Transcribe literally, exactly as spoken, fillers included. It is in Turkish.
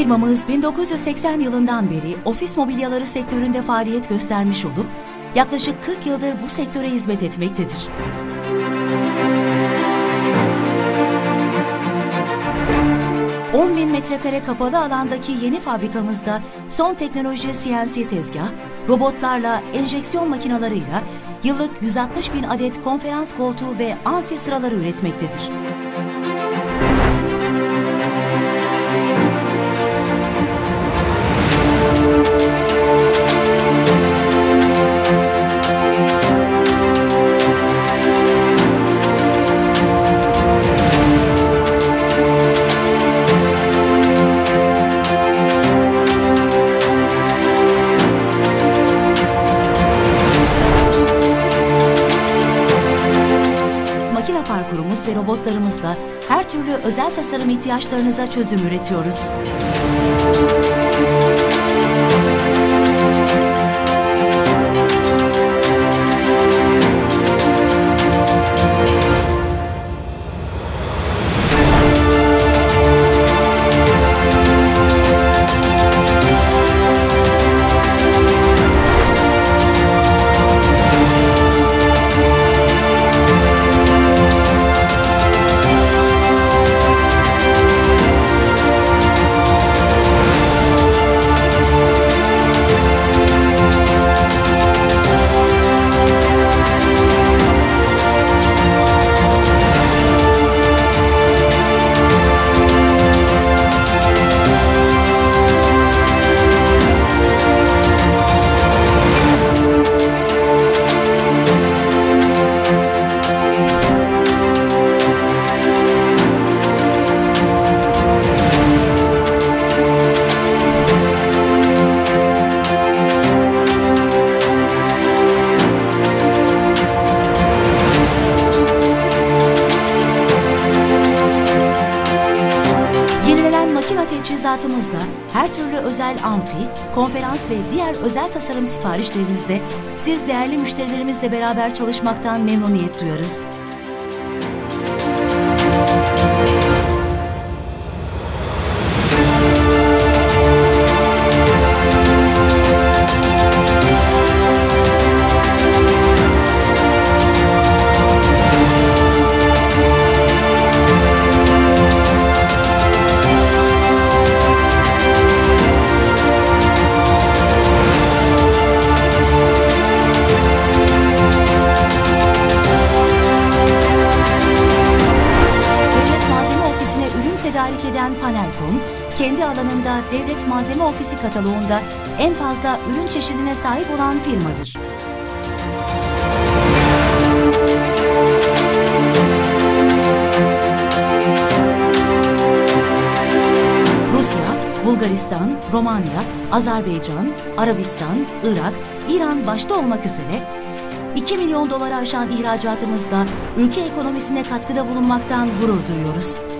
Firmamız bin dokuz yüz seksen yılından beri ofis mobilyaları sektöründe faaliyet göstermiş olup yaklaşık kırk yıldır bu sektöre hizmet etmektedir. on bin metrekare kapalı alandaki yeni fabrikamızda son teknoloji C N C tezgah, robotlarla, enjeksiyon makinalarıyla yıllık yüz altmış bin adet konferans koltuğu ve amfi sıraları üretmektedir. Makine parkurumuz ve robotlarımızla her türlü özel tasarım ihtiyaçlarınıza çözüm üretiyoruz. Teçhizatımızda her türlü özel amfi, konferans ve diğer özel tasarım siparişlerinizde siz değerli müşterilerimizle beraber çalışmaktan memnuniyet duyarız. Tedarik eden Panelcom, kendi alanında Devlet Malzeme Ofisi kataloğunda en fazla ürün çeşidine sahip olan firmadır. Rusya, Bulgaristan, Romanya, Azerbaycan, Arabistan, Irak, İran başta olmak üzere iki milyon doları aşan ihracatımızla ülke ekonomisine katkıda bulunmaktan gurur duyuyoruz.